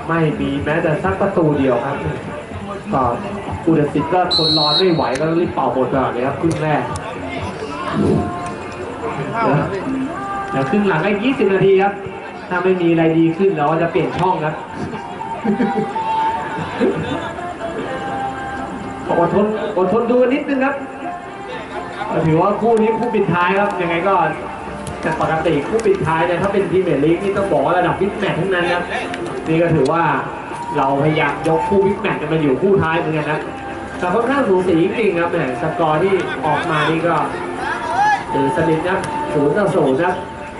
ไม่มีแม้แต่สักประตูเดียวครับก็ผู้ตัดสินก็ทนรอไม่ไหวก็รีบเป่าหมดก่อนเลยครับครึ่งแรกเดี๋ยวครึ่งหลังก็20 นาทีครับถ้าไม่มีอะไรดีขึ้นเราจะเปลี่ยนช่องครับอดทนดูนิดนึงครับถือว่าคู่นี้คู่ปิดท้ายครับยังไงก็แต่ปกติคู่ปิดท้ายเนี่ยถ้าเป็นพรีเมียร์ลีกนี่ต้องบอกว่าระดับบิ๊กแมตช์ทั้งนั้นครับนี่ก็ถือว่าเราพยายามยกคู่บิ๊กแมตช์กันมาอยู่คู่ท้ายเหมือนกันนะแต่ค่อนข้างสูสีจริงๆครับเนี่ยสกอร์ที่ออกมานี่ก็ถือสนิทครับ0-0ครับ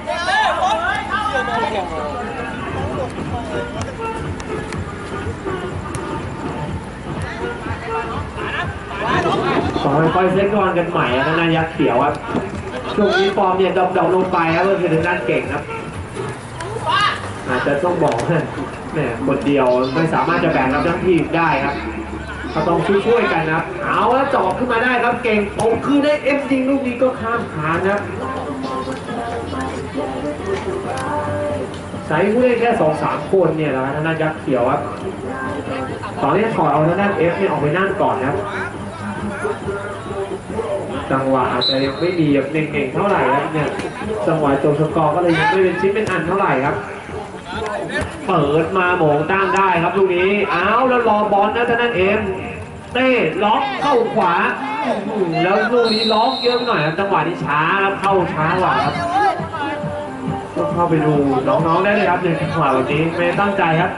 ค่อยๆเซ็ตก่อนกันใหม่นะนายักษ์เขียวครับช่วงนี้ฟอร์มเนี่ยดรอปลงไปครับก็คือทางด้านเก่งครับอาจจะต้องบอกแหมคนเดียวไม่สามารถจะแบ่งรับหน้าที่ได้ครับก็ต้องช่วยกันนะครับเอาแล้วจ่อขึ้นมาได้ครับเก่งตรงคือได้เอฟจริงลูกนี้ก็ข้ามขาครับใส่ผู้เล่นแค่2-3 คนเนี่ยนะทางด้านยักษ์เขียวครับตอนนี้ถอดเอาทางด้านเอฟเนี่ยออกไปนั่งก่อนครับจังหวะอาจจะยังไม่มีแบบเก่งๆเท่าไหร่ครับเนี่ยจังหวะจบสกอร์ก็เลยยังไม่เป็นชิ้นเป็นอันเท่าไหร่ครับเปิดมาโหม่งตั้งได้ครับลูกนี้อ้าวแล้วรอบอลนะท่านนั่นเอ็มเต้ล็อกเข้าขวาแล้วลูกนี้ล็อกเยอะหน่อยครับจังหวะนี้ช้าครับเข้าช้ากว่าครับต้องเข้าไปดูน้องๆได้เลยครับในจังหวะแบบนี้ไม่ตั้งใจครับ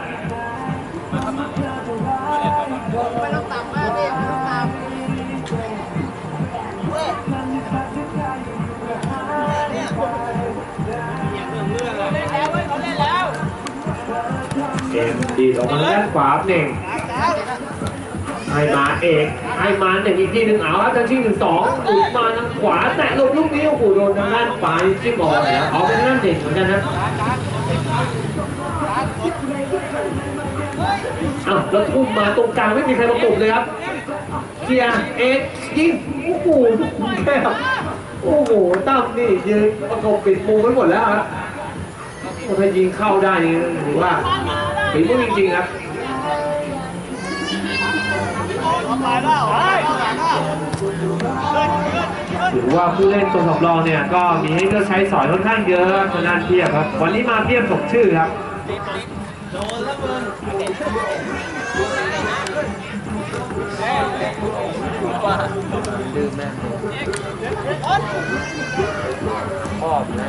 เกมดีออกมาด้านขวาเน่งให้มาเอกให้มาเน่งอีกทีหนึ่งเอาครับทางที่1-2หลุดมาทางขวาแตะลงลูกนี้โอ้โหโดนทางด้านขวาจิ้มออกแล้วเอาเป็นด้านเด่นเหมือนกันนะแล้วทุ่มมาตรงกลางไม่มีใครประกบเลยครับเกียร์เอกยิงโอ้โหแค่โอ้โหตั้มนี่ยืนประกบปิดมุมไว้หมดแล้วครับถ้ายิงเข้าได้นี่ถือว่าฝีมือจริงๆครับถือว่าผู้เล่นตัวสำรองเนี่ยก็มีให้เลือกใช้สอยค่อนข้างเยอะทางด้านเทียบครับวันนี้มาเทียบสมชื่อครับดื้อแม่ชอบใน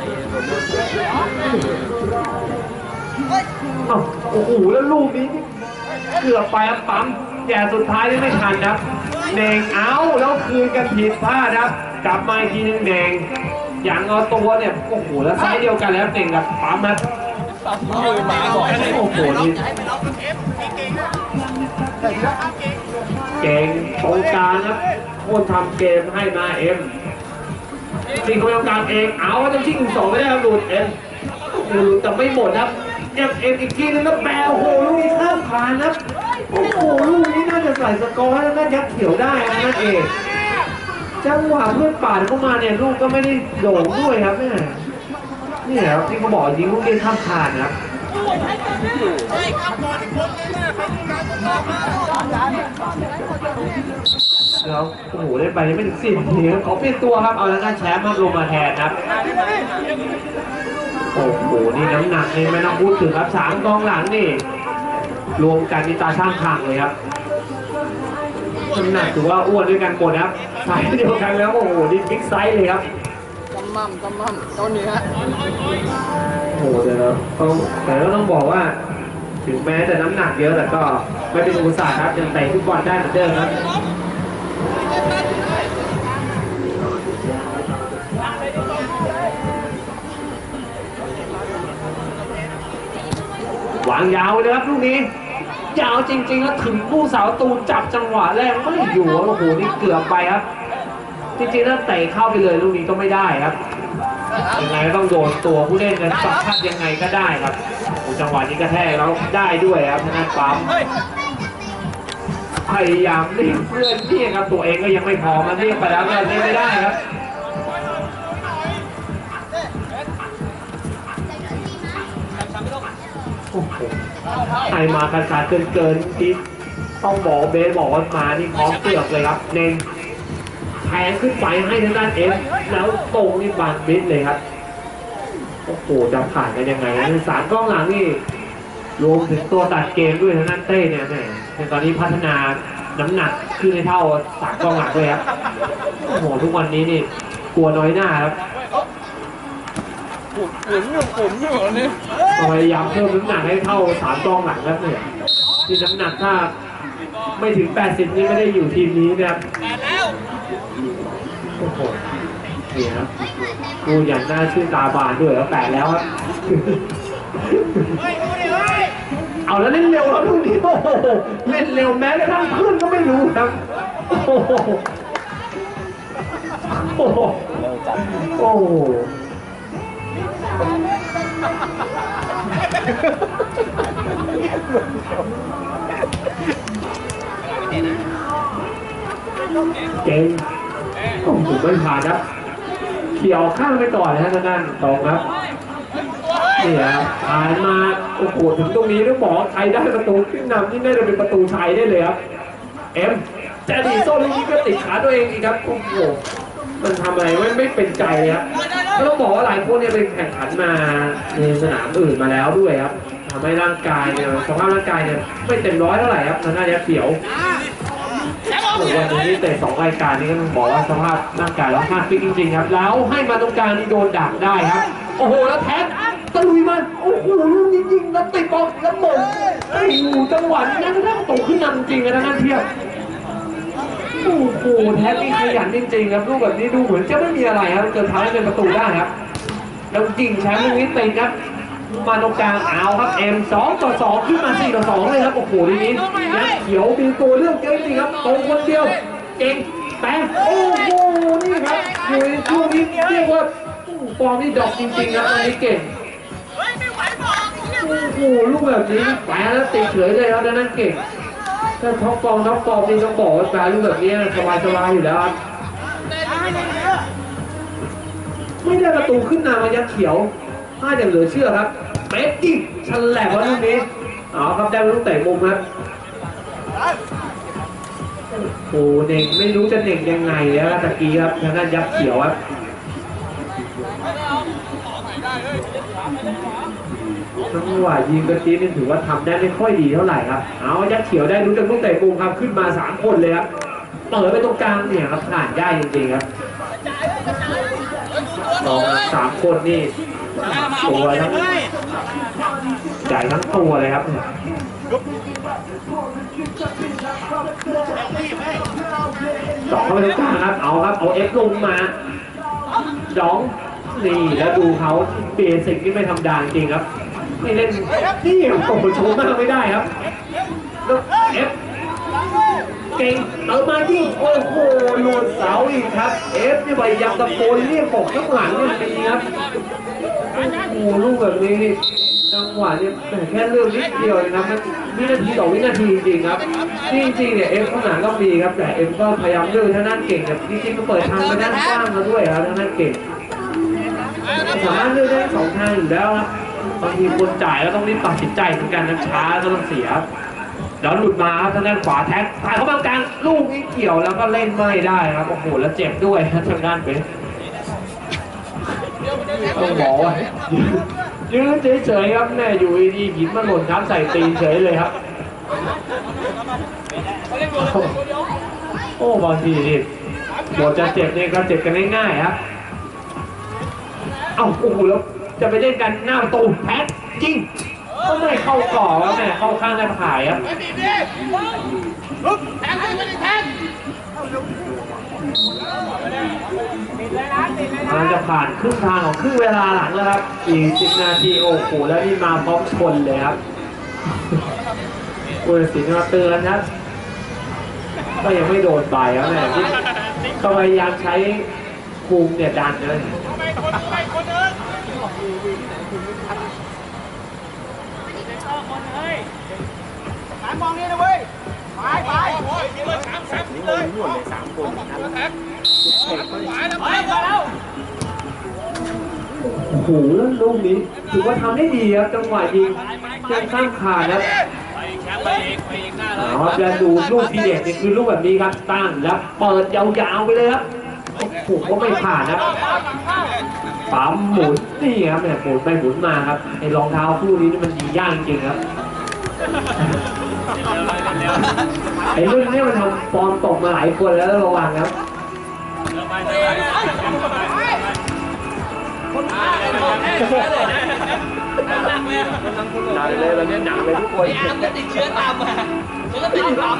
โอ้โหแล้วลูกนี้เกือบไปครับปั๊มแต่สุดท้ายนี่ไม่ทันครับเน่งเอาแล้วคืนกันผิดพลาดครับกลับมาอีกทีนึงเน่งอย่างเอาตัวเนี่ยโอ้โหแล้วไซส์เดียวกันแล้วเน่งกับปั๊มนะโอ้โหนี่เก่งตรงกลางครับคนทำเกมให้มาเอ็มจริงคนทำกลางเองเอาว่าจะชิง2ไม่ได้ครับหลุดเอ็มหลุดแต่ไม่หมดครับยังเอ็มอีกทีนึงแล้วแปลโอ้โหลูกนี้ข้ามผ่านครับโอ้โหลูกนี้น่าจะใส่สกอร์แล้วน่ายักษ์เขียวได้นั่นเองจังหวะเพื่อนป่าเข้ามาเนี่ยลูกก็ไม่ได้โด่งด้วยครับแม่นี่แหละที่เขาบอกยิงลูกนี้ข้ามผ่านครับแล้วโอ้โหได้ไปไม่ถึง10 นาทีเขาเปลี่ยนตัวครับเอาแล้วก็แชมป์มาลงมาแทนครับโอ้โหนี่น้ำหนักนี่ไม่ต้องพูดถึงครับ3 กองหลังนี่รวมกันนี่ตาช่างพังเลยครับน้ำหนักถือว่าอ้วนด้วยกันหมดครับไซส์เดียวกันแล้วโอ้โหนี่บิ๊กไซส์เลยครับกำมั่มต้นเนื้อโอ้โหแต่ก็ต้องบอกว่าถึงแม้จะน้ำหนักเยอะแต่ก็ไม่เป็นอุปสรรคครับยังเตะฟุตบอลได้เหมือนเดิมครับวางยาวเลยครับลูกนี้ยาวจริงๆแล้วถึงผู้สาวตูจับจังหวะแรกไม่อยู่โอ้โหนี่เกือบไปครับจริงๆถ้าเตะเข้าไปเลยลูกนี้ก็ไม่ได้ครับยังไงก็ต้องโดนตัวผู้เล่นกันสักพัดยังไงก็ได้ครับจังหวะนี้กระแทกแล้วได้ด้วยครับทางด้านปั๊มพยายามเรียกเพื่อนนี่ครับตัวเองก็ยังไม่พอมาเรียกไปแล้วก็เล่นไม่ได้ครับโอ้โหให้มาขาดเกินที่ต้องบอกเบสบอกว่ามาที่พร้อมเสือกเลยครับเน้นแทงขึ้นไปให้ทางด้านเอฟแล้วตรงนี่บางบิดเลยครับโอ้โหจะผ่านกันยังไงนะสามกล้องหลังนี่รวมถึงตัวตัดเกมด้วยทางด้านเต้เนี่ยแม่ในตอนนี้พัฒนาน้ำหนักขึ้นในเท่าสามกล้องหลังเลยครับโอ้โหทุกวันนี้นี่กลัวน้อยหน้าครับผมอยู่นี่พยายามเพิ่มน้ำหนักให้เท่าสามกล้องหลังครับเนี่ยที่น้ำหนักถ้าไม่ถึง80นี่ไม่ได้อยู่ทีมนี้นะครับโอ้โหนี่ครับดูอย่างน่าชื่นตาบานด้วยแล้ว8แล้วครับเอาแล้วเล่นเร็วแล้วลูกนี้โอ้โหเล่นเร็วแม้กระทั่งขึ้นก็ไม่รู้ครับโอ้โหโอ้โหโอ้โหเก่งโอ้โหไม่ผ่านครับเขี่ยวข้างไปก่อนนะทางด้านตรงครับนี่ครับผ่านมาโอ้โหถึงตรงนี้ต้องบอกใครได้ประตูขึ้นนำนี่น่าจะเป็นประตูชัยได้เลยครับเอ็มแต่ดีโซ่ลูกนี้ก็ติดขาตัวเองอีกครับโอ้โหมันทำอะไรไม่เป็นใจเลยครับก็ต้องบอกว่าหลายคนเนี่ยเป็นแข่งขันมาในสนามอื่นมาแล้วด้วยครับทำให้ร่างกายเนี่ยสภาพร่างกายเนี่ยไม่เต็มร้อยเท่าไหร่ครับทางด้านยักษ์เขียววันนี้เตะ2 รายการนี้ก็ต้องบอกว่าสภาพร่างกายแล้วมากฟิตจริงๆครับแล้วให้มาตรงกลางนี่โดนดักได้ครับโอ้โหแล้วแท็กตะลุยมันโอ้โหลูกนี้ยิงแล้วติดบอลแล้วหม่งโอ้โหจังหวะนี้นะถ้าโตขึ้นนำจริงนะนั่นเทียบโอ้โหแท็กนี่ขยันจริงๆครับลูกแบบนี้ดูเหมือนจะไม่มีอะไรครับเกิดทำให้เป็นประตูได้ครับแล้วยิงแชมป์ลูกนี้ติดครับมาตรงกลางเอาครับเอ็ม2-2ขึ้นมา4-2เลยครับโอ้โหทีนี้ยักษ์เขียวมีตัวเลือกเยอะจริงครับตรงคนเดียวเก่งแต่โอ้โหนี่ครับอยู่ในช่วงนี้เรียกว่าฟอร์มนี่ดอกจริงๆครับตอนนี้เก่งโอ้โหลูกแบบนี้แปะแล้วติดเฉยเลยครับนั่นเก่งถ้าท็อปฟอร์มนี่ต้องบอกว่าแปะลูกแบบนี้สบายอยู่แล้วครับไม่ได้ประตูขึ้นนำมายักษ์เขียวพลาดอย่างเหลือเชื่อครับเป๊กอีกฉลับว่าลูกนี้เอาครับได้ลูกเตะมุมครับโอ้เน่งไม่รู้จะเน่งยังไงแล้วตะกี้ครับทางด้านยักษ์เขียวครับจังหวะยิงกระตีนี่ถือว่าทำได้ไม่ค่อยดีเท่าไหร่ครับเอายักษ์เขียวได้รู้จักลูกเตะมุมครับขึ้นมา3 คนเลยครับเปิดไปตรงกลางเนี่ยครับผ่านได้จริงๆครับ2-3 คนนี่ตัวทั้งใหญ่ทั้งตัวเลยครับต่อเข้าไปตรงกลางครับเอาครับเอาเอฟลงมาดองนี่แล้วดูเขาเบสิกนี่ไม่ธรรมดาจริงครับไม่เล่นนี่โอ้โหโชว์มากไม่ได้ครับแล้วเอฟเก่งเติมมาที่โอ้โหหลุดเสาอีกครับเอฟนี่พยายามตะโกนเรียกบอกข้างหลังเนี่ยดีครับโอ้โหลูกแบบนี้จังหวะเนี่ยแค่เรื่องนิดเดียวนะครับวินาทีต่อวินาทีจริงครับจริงๆเนี่ยเอ็มข้างหลังก็มีครับแต่เอ็มก็พยายามเลื่อนท่านั้นเก่งแต่จริงๆก็เปิดทางไปด้านข้างมาด้วยครับท่านั้นเก่งสามารถเลื่อนได้2 ทางอยู่แล้วครับบางทีคนจ่ายแล้วต้องรีบตัดสินใจเหมือนกันนะช้าก็ต้องเสียแล้วหลุดมาครับทางด้านขวาแท็กถ่ายเข้ามากลางลูกนี้เกี่ยวแล้วก็เล่นไม่ได้ครับโอ้โหแล้วเจ็บด้วยทางด้านเป็นต้องบอกว่ายืนเฉยๆครับแม่อยู่ดีหินมันหล่นทับใส่ตีนเฉยเลยครับโอ้บางทีนี่บทจะเจ็บเนี่ยก็เจ็บกันง่ายๆครับเอ้าโอ้โหแล้วจะไปเล่นกันหน้าประตูแพ้จริงก็ไม่เข้าก่อแล้วแม่เข้าข้างได้ผ่ายครับมันจะผ่านครึ่งทางของครึ่งเวลาหลังแล้วครับอีก10 นาทีโอ้โหแล้วนี่มาพร้อมชนเลยครับผู้ตัดสินมาเตือนครับก็ยังไม่โดนใบครับแม่ที่ก็พยายามใช้คุมเนี่ยดันเลยมองนี่นะเว้ยไปเลยหมดเลย3 คนโอ้โหแล้วลูกนี้ถือว่าทำได้ดีครับจังหวะยิงยังข้ามขาดครับเอาจะดูลูกทีเด็ดนี่คือลูกแบบนี้ครับตั้งแล้วเปิดยาวๆไปเลยครับโอ้โหก็ไม่ผ่านนะปั๊มหมุนนี่ครับเนี่ยหมุนไปหมุนมาครับไอ้รองเท้าคู่นี้นี่มันยิงยากจริงครับไอ้เรื่องนี้มันทำฟอร์มตกมาหลายคนแล้วระวังครับหนักเลยวันนี้หนักเลยทุกคนมันติดเชื้อตามมาเชื้อติดตาม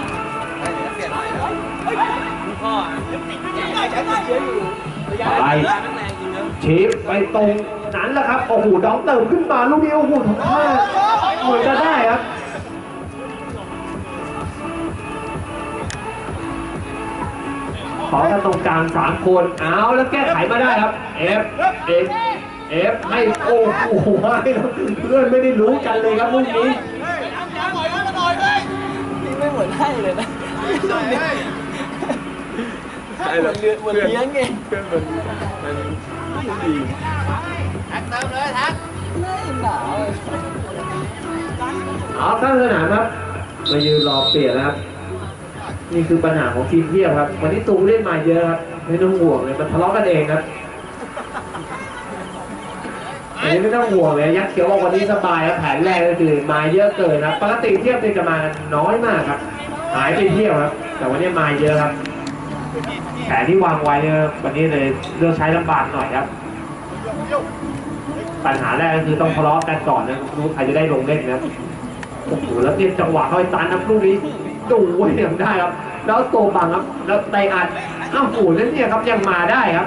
พ่อไปชีฟไปตรงนั้นแหละครับโอ้โหดองเติมขึ้นมาลูกนี้โอ้โหทำท่าเหมือนจะได้ครับขอกันตรงกลาง3 คนเอาแล้วแก้ไขมาได้ครับเอฟให้โอ้โหเพื่อนไม่ได้รู้กันเลยครับลูกนี้ไม่เหมือนให้เลยนะเหมือนเลี้ยงไงแท็กเติมเลยแท็กหนาวเอาข้างสนามครับมายืนรอเปลี่ยนแล้วครับนี่คือปัญหาของทีมเทียบครับวันนี้ตูเล่นมาเยอะครับไม่ต้องห่วงเลยมันทะเลาะกันเองครับอันนี้ไม่ต้องห่วงเลยยักษ์เขียวบอกวันนี้สบายครับแผนแรกก็คือมาเยอะเกินนะปกติเทียบจะมาน้อยมากครับหายไปเที่ยวครับแต่วันนี้มาเยอะครับแผนที่วางไว้เนี่ยวันนี้เลยเลือกใช้ลำบากหน่อยครับปัญหาแรกก็คือต้องทะเลาะกันก่อนนะรู้ใครจะได้ลงเล่นนะโอ้โหแล้วเนี่ยจังหวะเขาไปตันนะลูกนี้ดูเสียงได้ครับแล้วโตบังครับแล้วไตอัดอ้าวโอ้โหนั่นเนี่ยครับยังมาได้ครับ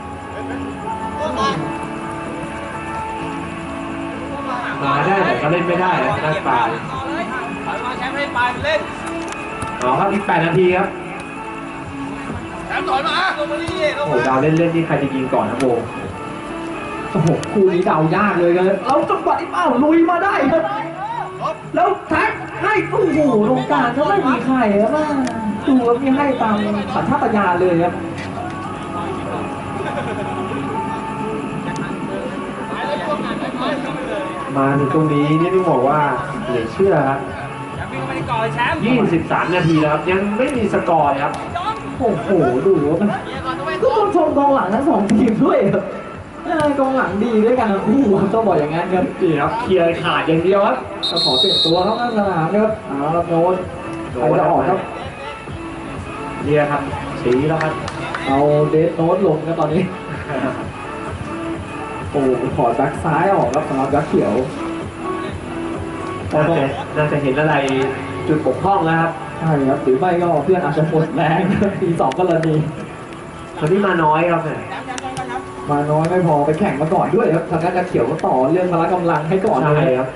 มาได้แต่ก็เล่นไม่ได้นะหน้าตามาแชมป์ให้ปลายเล่นเอาครับอีก8 นาทีครับแท็กถอยมาลงมาดิโอ้โหดาวเล่นนี่ใครจะยิงก่อนนะโบโอ้โหคู่นี้ดาวยากเลยกันเราจังหวะนี้เป้าลุยมาได้ครับแล้วแท็กให้โอ้โหตรงกลางก็ไม่มีใครแล้วว่าดูแล้วมีให้ตามสัญชาตญาณเลยครับมาถึงตรงนี้นี่ต้องบอกว่าเหลือเชื่อครับ23 นาทีแล้วครับยังไม่มีสกอร์ครับโอ้โหดูว่ามันก็ต้องชมกองหลังทั้ง2 ทีมด้วยครับกองหลังดีด้วยกันทั้งคู่ต้องบอกอย่างนั้นครับนี่ครับเคลียร์ขาดอย่างเดียวครับจะขอเปลี่ยนตัวเข้าหน้าสนามครับแล้วโน้ตใครจะออกครับเนี่ยครับสีแล้วครับเอาเดสโน้ตลงกันตอนนี้โอ้ขอแบ็คซ้ายออกครับสำหรับยักษ์เขียวน่าจะเห็นอะไรจุดบกพร่องแล้วครับใช่ครับหรือไม่ก็เพื่อนอาจจะหมดแรงที2 กรณีคนที่มาน้อยครับเนี่ยมาน้อยไม่พอไปแข่งมาก่อนด้วยครับทางด้านยักษ์เขียวก็ต่อเรื่องพละกำลังให้ก่อนเลยครับ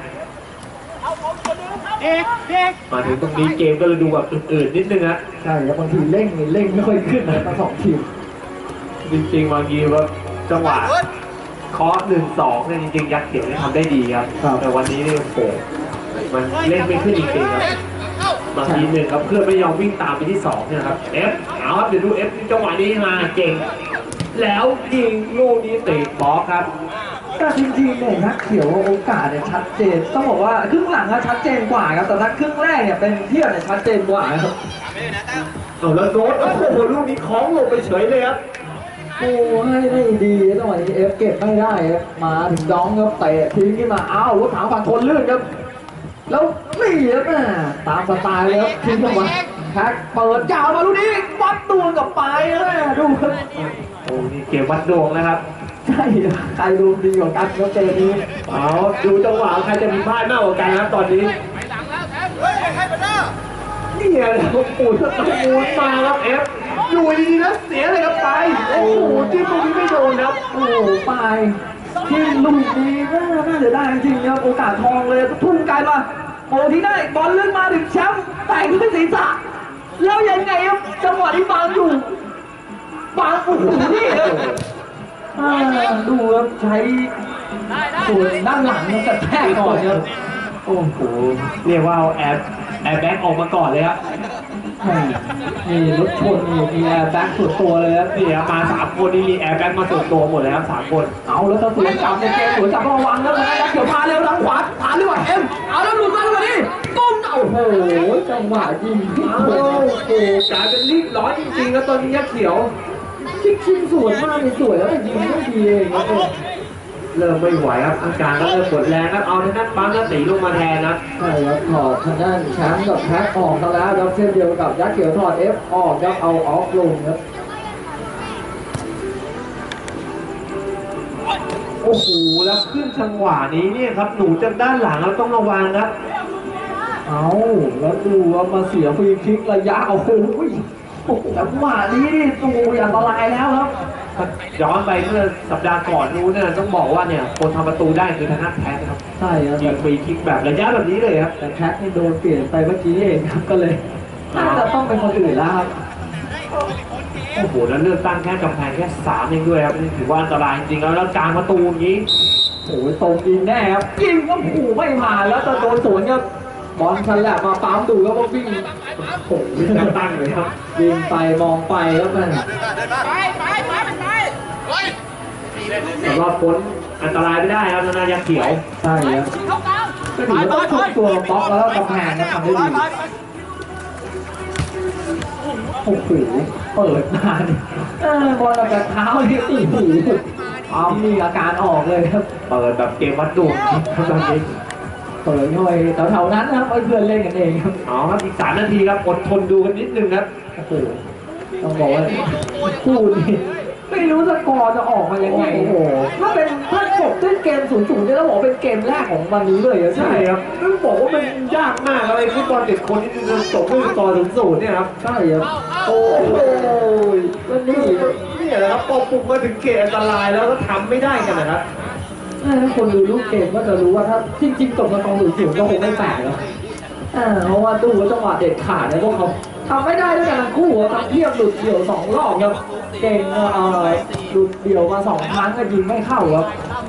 มาถึงตรงนี้เกมก็เลยดูแบบอื่นๆนิดนึงนะใช่ครับบางทีเร่งไม่ค่อยขึ้นนะทั้ง2 ทีมจริงๆบางทีว่าจังหวะเคาะ1-2เนี่ยจริงๆยักษ์เขียวเนี่ยทำได้ดีครับแต่วันนี้เนี่ยโผล่มันเล่นไม่ขึ้นจริงๆครับบางที1ครับเพื่อนไม่ยอมวิ่งตามไปที่2เนี่ยครับเอฟเอาครับเดี๋ยวดูเอฟจังหวะนี้มาเก่งแล้วยิงลูกนี้ติดบล็อกครับก็จริงๆเนี่ยยักษ์เขียวโอกาสเนี่ยชัดเจนต้องบอกว่าครึ่งหลังก็ชัดเจนกว่าครับแต่ถ้าครึ่งแรกเนี่ยเป็นเทียบเนี่ยชัดเจนกว่าครับแล้วโน้ตโอ้โหลูกนี้คล้องลงไปเฉยเลยครับโอ้ให้ได้ดีจังหวะนี้เอฟเก็บไม่ได้ครับมาถึงดองครับเตะทิ้งขึ้นมาอ้าวรถถังฝั่งคนลื่นครับแล้วนี่ครับตามสไตล์เลยครับทิ้งเข้ามาแท็กเปิดยาวมาลูกนี้วัดดวงกับปลายเลยดูครับโอ้นี่เกมวัดดวงนะครับใช่ใครดูดีกว่ากันครับเกมนี้เอาดูจังหวะใครจะมีพลาดมากกว่ากันครับตอนนี้นี่ไงโอ้โหจะตะมูนมาครับเอฟอยู่ดีๆนะเสียเลยครับไปโอ้โหจิ้มลูกนี้ไม่โดนครับโอ้โหไปที่ลูกนี้น่าจะได้จริงครับโอกาสทองเลยทุ่งไกลมาโอ้ที่ได้บอลลื่นมาถึงแชมป์แต่งด้วยศีรษะแล้วยังไงครับจังหวะที่บางอยู่บางโอ้โหนี่ครับดูครับใช้ส่วนด้านหลังมันกระแทกก่อนครับโอ้โหเรียกว่าเอาแอร์แบ็กออกมาก่อนเลยครับนี่รถชนนี่มีแอร์แบ็กส่วนตัวเลยครับนี่ครับมา3 คนนี่มีแอร์แบ็กมาส่วนตัวหมดเลยครับ3 คนเอาแล้วถ้าสวนกลับในเกมสวนกลับต้องระวังแล้วนะยักษ์เขียวมาเร็วทางขวาผ่านดีกว่าเอ็มเอาแล้วหลุดมาดีกว่านี่ก้มโอ้โหจังหวะยิงโอ้โหกลายเป็นรีบร้อนจริงๆแล้วตอนนี้ยักษ์เขียวชิงสวนมากเลยสวยแล้วยิงไม่ดีเองครับเริ่มไม่ไหวครับอาการก็เริ่มหมดแรงครับเอาทางด้านปั๊มแล้วตีลงมาแทนนะใช่ครับถอดทางด้านแชมป์กับแพ็คออกมาแล้วครับเช่นเดียวกับยักษ์เขียวถอด F ออกครับเอาออฟลงครับโอ้โหแล้วขึ้นจังหวะนี้เนี่ยครับหนูจากด้านหลังเราต้องระวังครับเอาแล้วดูว่ามาเสียฟรีคิกระยะโอ้โหจังหวะนี้นี่ตูอันตรายแล้วครับย้อนไปเมื่อสัปดาห์ก่อนนู้นเนี่ยต้องบอกว่าเนี่ยคนทำประตูได้คือทางด้านแพ้นะครับใช่ครับยิงฟรีคิกแบบระยะแบบนี้เลยครับแต่แพ็คนี่โดนเปลี่ยนไปเมื่อกี้เองครับก็เลยน่าจะต้องเป็นคนอื่นแล้วครับโอ้โหแล้วเลือกตั้งแค่กำแพงแค่3เองด้วยครับนี่ถือว่าอันตรายจริงๆแล้วกลางประตูอย่างนี้โอ้ยตรงยิงแน่ครับยิงก็ผูไม่ผ่านแล้วจะโดนสวนครับบอลชันแหลกมาปั๊มดูแล้วก็วิ่งโอ้โหเลือกตั้งเลยครับยิงไปมองไปแล้วมันสำหรับพ้นอันตรายไม่ได้ครับนายักษ์เขียวใช่ครับก็ถือว่าต้องชุบตัวบล็อกแล้วกำแพงนะทำได้ดีโอ้โหเปิดมาเนี่ยบอลกับเท้าที่ตีหูเอามีอาการออกเลยครับเปิดแบบเกมวัดดวงครับตอนนี้เปิดเข้าไปแถวๆนั้นนะครับเพื่อนเล่นกันเองครับเอาครับอีก3 นาทีครับอดทนดูกันนิดนึงครับโอ้โหต้องบอกว่าคู่นี้ไม่รู้สกอร์จะออกมายังไงโอ้โหถ้าจบด้วยเกม 0-0เนี่ยต้องบอกเป็นเกมแรกของวันนี้เลยอะใช่ครับต้องบอกว่ามันยากมากอะไรฟุตบอลเด็กคนที่จะจบด้วยสกอร์0-0เนี่ยครับใช่ครับโอ้โหก็นี่นี่แหละครับพอปลุกมาถึงเกมอันตรายแล้วก็ทำไม่ได้กันนะครับถ้าคนดูลูกเกมก็จะรู้ว่าถ้าจริงๆจบสกอร์0-0ก็คงไม่แปลกแล้วเพราะว่าดูว่าจังหวะเด็ดขาดเนี่ยพวกเขาทำไม่ได้ด้วยกันทั้งคู่ทำเทียบหลุดเดี่ยว2 รอบครับเก่งหลุดเดี่ยวมา2 ครั้งก็ยิงไม่เข้าครับ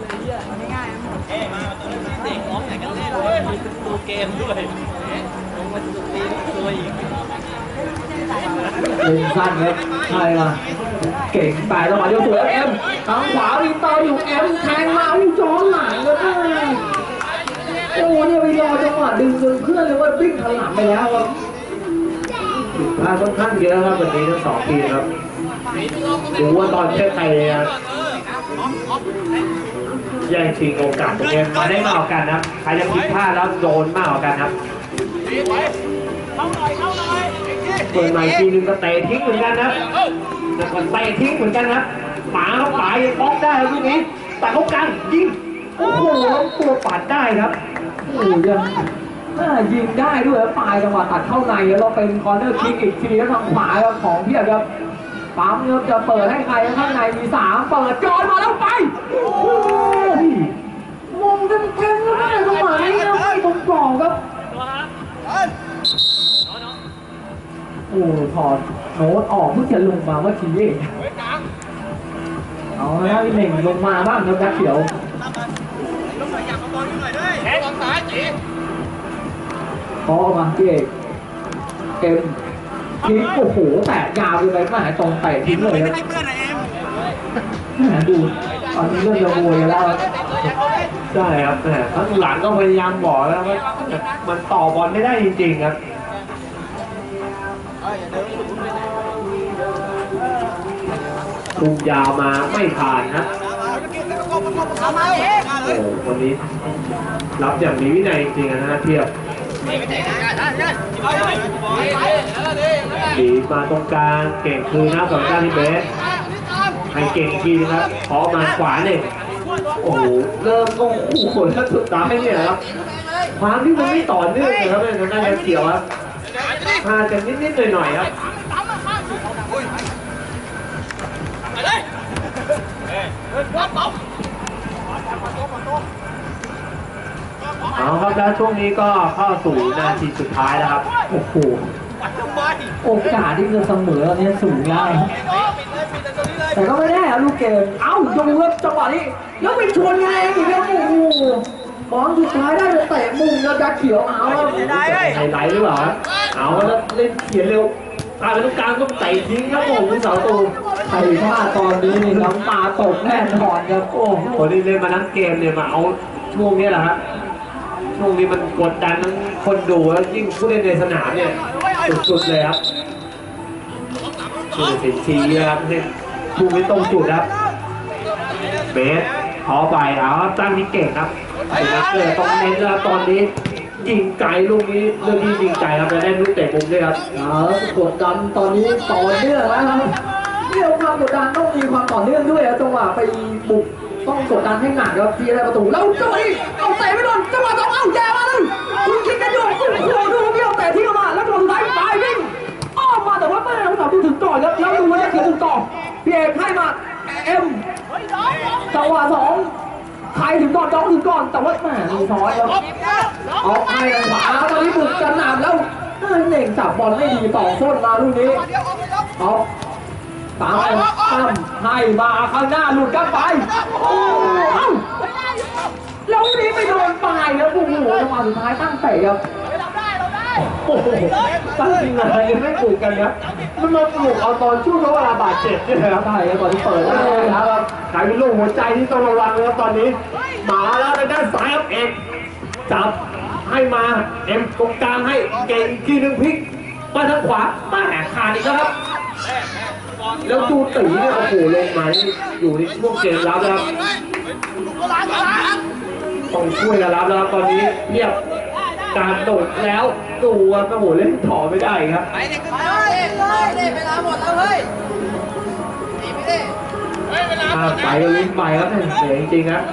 เด็กน้องไหนกันเล่นเลยมีตัวเกมด้วยลงมาตีตัวอีกเล่นสั้นครับใช่มาเก่งไปแล้วมาเดียวสวยเอ็มทางขวาวินเตอร์อยู่เอ็มแทงมาอุ้ยย้อนหลังเลยโอ้เนี่ยไปรอจังหวะดึงจนเพื่อนเลยว่าวิ่งถลังไปแล้วครับพลาดค่อนข้างเยอะครับวันนี้ทั้ง2 ทีมครับดูว่าตอนเทพไทยแย่งชิงโอกาสตรงนี้มาได้มากกว่ากันนะครับใครจะผิดพลาดแล้วโดนมากกว่ากันครับเปิดใหม่ทีนึงก็เตะทิ้งเหมือนกันนะครับแต่ก็เตะทิ้งเหมือนกันครับหมาเขาป่ายังบล็อกได้ลูกนี้แต่เขากลางยิงโอ้โหตัวปัดได้ครับโอ้ยังยิงได้ด้วยปลายจังหวะตัดเข้าในแล้วเราเป็นคอร์เนอร์คิกอีกทีแล้วทางขวาของเพียบครับปั๊มครับจะเปิดให้ใครข้างในมี3เปิดจอยมาแล้วไปโอ้โหมงเต็มๆแล้วจังหวะนี้นะไม่ตรงกรอบครับโอ้ถอดโน้ตออกเพื่อจะลงมาเมื่อกี้เองเอาแล้วพี่เหน่งลงมาบ้างครับยักษ์เขียวพอมาพี่เอกเอ็มทิ้งโอ้โหแตกยาวเลยไหมตรงเตะทิ้งเลยครับดูตอนนี้เริ่มจะโวยแล้วใช่ครับแต่ข้างหลังก็พยายามบอกแล้วว่ามันต่อบอลไม่ได้จริงๆครับลูกยาวมาไม่ผ่านนะโอ้วันนี้รับอย่างมีวินัยจริงๆนะเทียบดีมาตรงกลางเก่งคืนนะสำหรับการที่เบสให้เก่งทีนะครับขอมาขวาเนี่ยโอ้โหเริ่มก็ขู่แล้วสุดท้ายเนี่ยครับความที่มันไม่ต่อเนื่องเลยครับเนี่ยทางด้านยักษ์เขียวครับพลาดกันนิดๆหน่อยๆครับเอาครับแล้วช่วงนี้ก็เข้าสู่นาทีสุดท้ายแล้วครับโอ้โหโอกาสที่จะเสมอตอนนี้สูงแล้วแต่ก็ไม่ได้ครับลูกเกมเอ้าดูครับจังหวะนี้แล้วไปชนไงอีกแล้วโอ้โหบอลสุดท้ายได้ไปเตะมุมแล้วยักษ์เขียวเอาไฮไลท์หรือเปล่าเอาแล้วเล่นเขียนเร็วเป็นลูกกลางต้องเตะทิ้งครับผมคุณเสาตูใครพลาดตอนนี้นี่น้ำตาตกแน่นอนครับโอ้โหโอ้นี่เล่นมาทั้งเกมเนี่ยมาเอาช่วงนี้แหละครับช่วงนี้มันกดดันทั้งคนดูแล้วยิ่งผู้เล่นในสนามเนี่ยสุดๆเลยครับคือสิชี้ครับนี่พุ่งไม่ตรงจุดครับเบสขอไปเอาตั้งที่เก่งครับถึงนักเกิดต้องเน้นแล้วตอนนี้ยิงไกลลูกนี้เรื่องที่ยิงไกลครับจะได้ลูกเตะมุมด้วยครับกดดันตอนนี้ต่อเนื่องแล้วครับเรื่องความกดดันต้องมีความต่อเนื่องด้วยจังหวะไปบุกต้องกดดันให้หนักครับที่ได้ประตูแล้วจังหวะนี้เอาเตะไม่โดนจังหวะสองเอาแย่มาเลยคุณคิดกันอยู่โอ้โหดูพี่เอาเตะที่เข้ามาแล้วจังหวะสุดท้ายปลายวิ่งอ้อมมาแต่ว่าแม่เราดูถึงก่อนครับแล้วดูว่าจะเขียนถึงต่อพี่เอกให้มาเอ็มจังหวะสองใครถึงก่อนจ้องถึงก่อนแต่ว่าแม่มีซ้อยครับออกให้ทางขวาตอนนี้บุกกันหนามแล้วเน่งจับบอลไม่ดีต่อโคตรมาลูกนี้เอาตามไปตั้มให้มาข้างหน้าหลุดกันไปโอ้เอ้าแล้วนี้ไม่โดนปลายครับโอ้โหจังหวะสุดท้ายตั้งเตะครับโอ้โหตั้งจริงอะไรยังไม่ปลุกกันครับมันมาปลุกเอาตอนช่วงเวลาบาดเจ็บนี่แหละครับใช่ครับตอนที่เปิดได้ครับกลายเป็นลูกหัวใจที่ต้องระวังนะครับตอนนี้มาแล้วในด้านซ้ายครับเอ็มจับให้มาเอ็มตรงกลางให้เก่งอีกทีหนึ่งพลิกมาทางขวามาแหกขาดอีกแล้วครับแล้วดูตีเนี่ยโอ้โหลงมาอยู่ในช่วงเกมรับแล้วต้องช่วยกันรับแล้วตอนนี้เรียบการโดดแล้วดูว่าโอ้โหเล่นต่อไม่ได้ครับไปเด็กขึ้นมาเลยเวลาหมดแล้วเฮ้ยหนีไม่ได้เวลาหมดไปก็ลิ้นไปครับเนี่ยเสียจริงๆครับ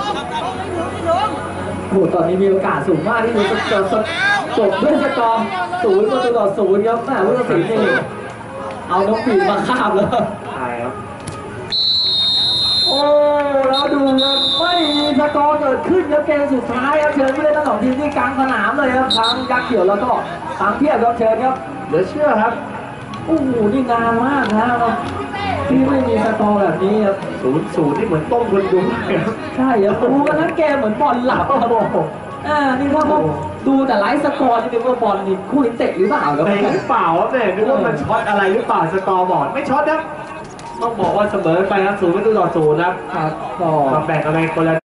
โอ้โหตอนนี้มีโอกาสสูงมากที่จะจบด้วยสกอร์0-0ครับแม่ผู้ตัดสินนี่เอาน้องปีมาคาบแล้วใช่ครับโอ้แล้วดูครับไม่มีสกอร์เกิดขึ้นครับเกมสุดท้ายครับเชิญผู้เล่นทั้งสองทีมที่กลางสนามเลยครับทั้งยักษ์เขียวแล้วก็ทางเทียบครับเชิญครับเหลือเชื่อครับโอ้โหนี่นานมากนะครับที่ไม่มีสกอร์แบบนี้ครับ 0-0ที่เหมือนต้มคนดูครับใช่ครับดูกันทั้งเกมเหมือนบอลหลับครับผมนี่ถ้าเขาดูแต่ไลฟ์สกอร์นี่นึกว่าบอลนี่คู่นี้เตะหรือเปล่าครับเตะหรือเปล่าครับเนี่ยนึกว่ามันช็อตอะไรหรือเปล่าสกอร์บอร์ดไม่ช็อตนะต้องบอกว่าเสมอไปครับ0-0ครับครับก็มาแบ่งอะไรคนละ